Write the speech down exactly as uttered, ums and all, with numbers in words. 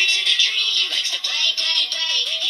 lives in a tree. He likes to play, play, play.